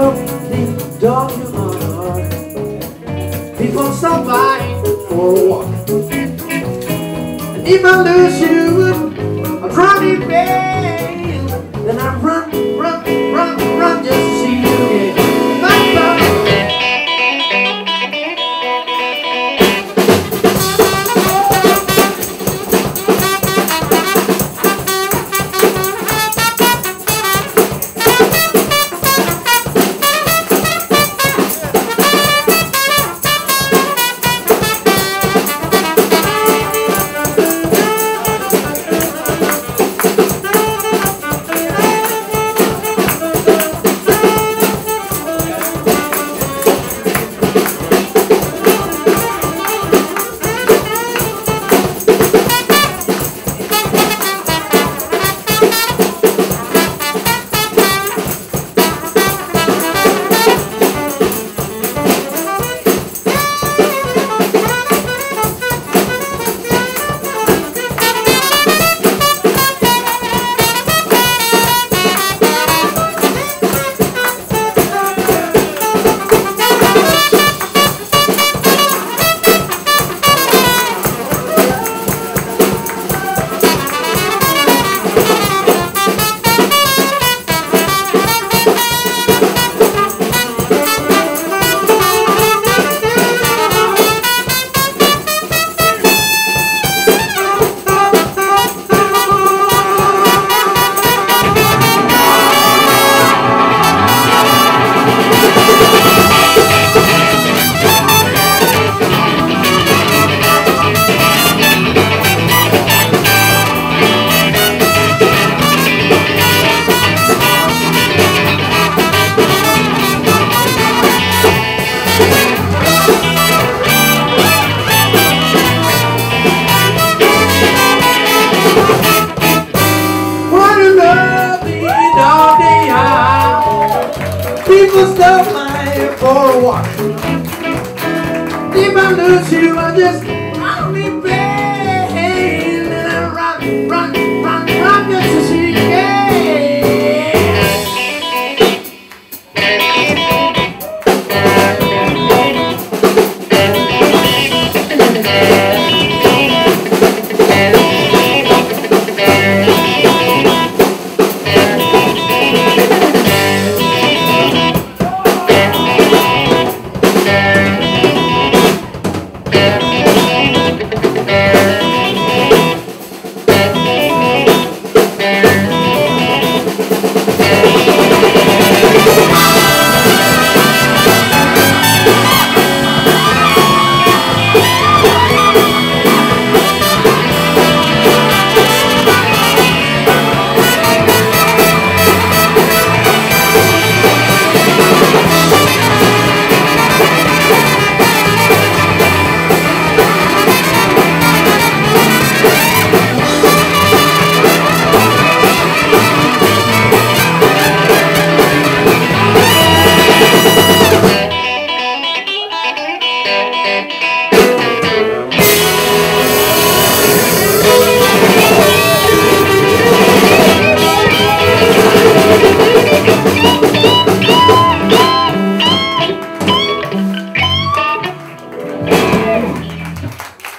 something, don't you know? People stop by for a walk, and if I lose you, I'm running pain. Then I run just to see you again. Bye-bye. People stop by for a walk. If I lose you, I just I'll be pain. And I run just to see you again.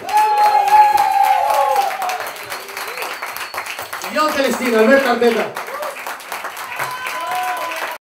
Io Celestino, Alberto Arbeta.